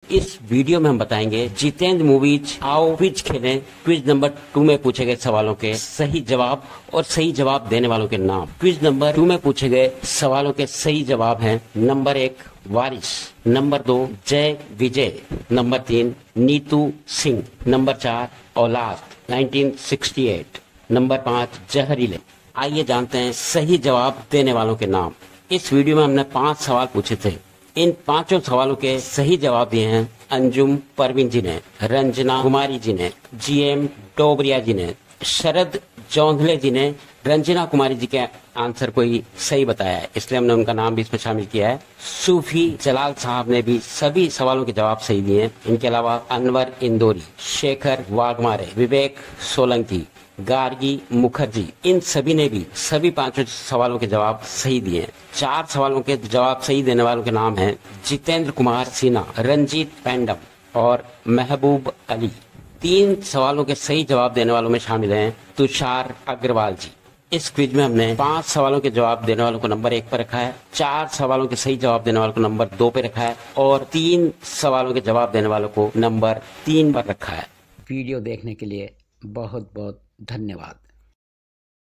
इस वीडियो में हम बताएंगे जितेंद्र मूवीज आओ क्विज खेलें। क्विज नंबर 2 में पूछे गए सवालों के सही जवाब और सही जवाब देने वालों के नाम। क्विज नंबर 2 में पूछे गए सवालों के सही जवाब हैं नंबर 1 वारिस, number 2 Jai Vijay, number 3 Neetu Singh, number 4 Aulad 1968, number 5 जहरीले। आइए जानते हैं सही जवाब देने वालों के नाम। इस वीडियो में हमने 5 सवाल पूछे थे। इन 5 सवालों के सही जवाब दिए हैं अंजुम परवीन जी ने, रंजना कुमारी जी ने, जीएम डोबरिया जी ने, शरद जौंधले जी ने। रंजना कुमारी जी के आंसर को ही सही बताया है, इसलिए हमने उनका नाम भी इसमें शामिल किया है। सूफी जलाल साहब ने भी सभी सवालों के जवाब सही दिए हैं। इनके अलावा अनवर इंदौरी, शेखर वाघमारे, विवेक सोलंकी, गार्गी मुखर्जी, इन सभी ने भी सभी 5 सवालों के जवाब सही दिए हैं। 4 सवालों के जवाब सही देने वालों के नाम हैं जितेंद्र कुमार सिन्हा, रंजीत पेंडम और महबूब अली। 3 सवालों के सही जवाब देने वालों में शामिल हैं तुषार अग्रवाल जी। इस क्विज में हमने 5 सवालों के जवाब देने वालों को नंबर 1 पर रखा है, 4 सवालों के सही जवाब देने वालों को नंबर 2 पे रखा है और 3 सवालों के जवाब देने वालों को नंबर 3 पर रखा है। वीडियो देखने के लिए बहुत बहुत धन्यवाद।